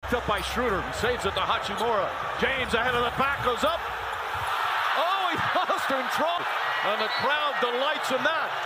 Up by Schroeder, saves it to Hachimura. James ahead of the back, goes up. Oh, he lost control. And the crowd delights in that.